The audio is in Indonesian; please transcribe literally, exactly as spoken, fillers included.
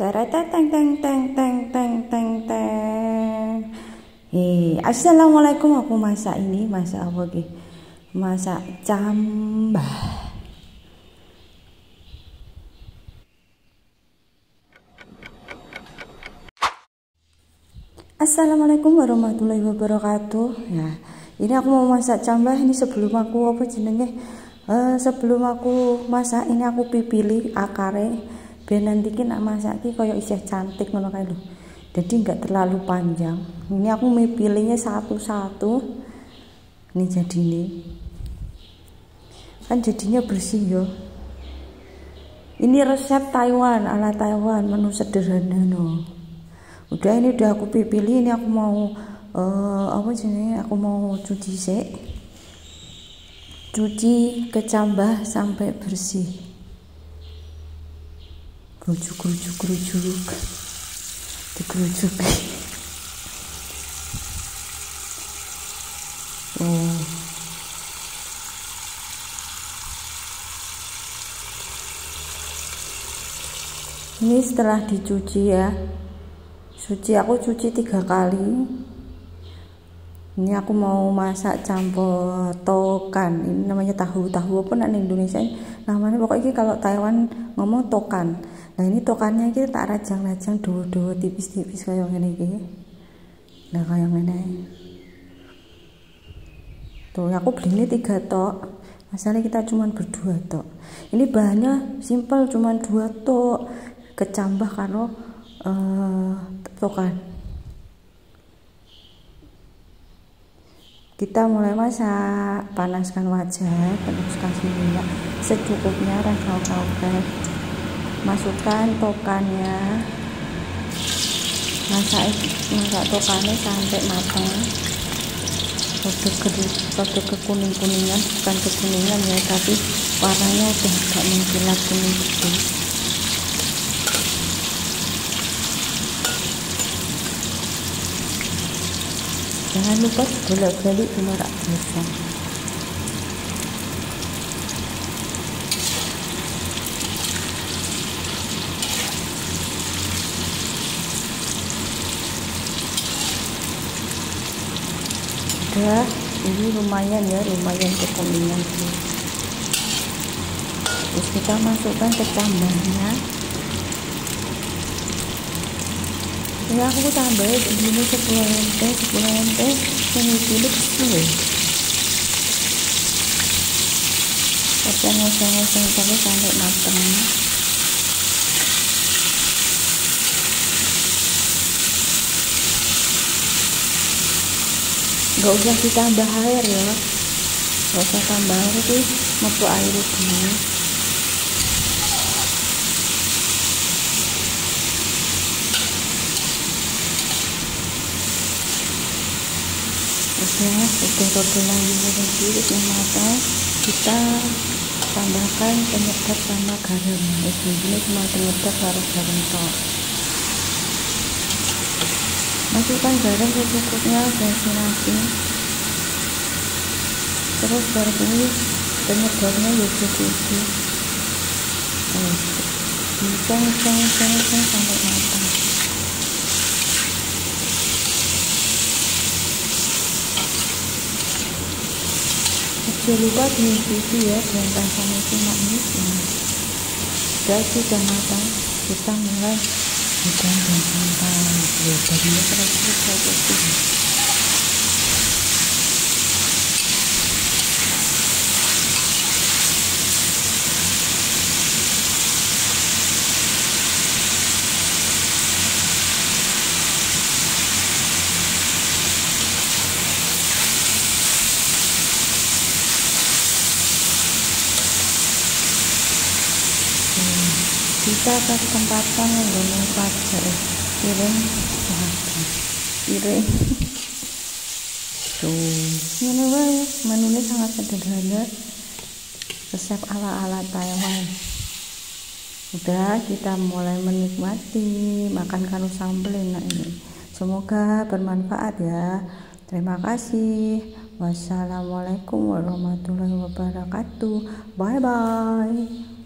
Teng teng teng teng teng teng teng teng. Hei, assalamualaikum. Aku masak ini, masak apa ki? Masak cambah. Assalamualaikum warahmatullahi wabarakatuh. Ya, ini aku mau masak cambah. Ini sebelum aku apa jenenge? Uh, sebelum aku masak ini aku pipili akare. Biar nanti ki nak masak ki koyo isih cantik ngono kae lho. Jadi enggak terlalu panjang. Ini aku pilihnya satu-satu. Ini jadi ini. Kan jadinya bersih yo. Ini resep Taiwan, ala Taiwan, menu sederhana no. Udah ini udah aku pilih, ini aku mau uh, apa jenenge? Aku mau cuci sik. Cuci kecambah sampai bersih. Gerujuk gerujuk gerujuk digerujuk. Oh, ini setelah dicuci ya, suci aku cuci tiga kali. Ini aku mau masak campur tokan. Ini namanya tahu tahu apa nak Indonesia namanya, pokoknya kalau Taiwan ngomong tokan. Nah ini tokannya kita tak rajang-rajang dua-dua tipis-tipis kayak gini iki. Nah kayak gini. Tuh aku beli ini tiga tok. Masalahnya kita cuman berdua tok. Ini bahannya simple, cuman dua tok. Kecambah karo uh, tokan. Kita mulai masak. Panaskan wajan, terus kasih minyak secukupnya, rasa oke. Masukkan tokannya, masak masak tokannya sampai matang, rada rada kekuning kuningan, bukan kekuningan ya, tapi warnanya udah agak mengkilat kuning gitu. Jangan lupa bolak-balik dulu rak gosong. Udah, ini lumayan ya, lumayan kekuningan sih. Terus kita masukkan kecambahnya. Ya aku tambahin begini sepuluh ente, sepuluh ente, ini dulu kecil. Tapi ngoseng-ngoseng terus sampai matang. Gak usah ditambah air ya, gak usah tambah air, itu metu air dulu. Udah, udah rodolan dulu sedikit yang matang, kita tambahkan penyedap sama garam. Ini cuma penyedap harus garam tok. Masukkan garam secukupnya, garam nasi. Terus baru ini penyedapnya ya cuci. Oh, diceng ceng ceng ceng sampai matang. Jangan lupa diikuti ya, jangan sampai cuma ini. Sudah sudah matang, kita mulai hidang dan santan. Ya, tadinya terus saya kasih. Kita kasih tempatkan menggunakan pacar piring piring tuh ini wae, menunya sangat sederhana, resep ala-ala Taiwan. Udah, kita mulai menikmati makan kanu sambal enak ini. Semoga bermanfaat ya. Terima kasih. Wassalamualaikum warahmatullahi wabarakatuh. Bye bye.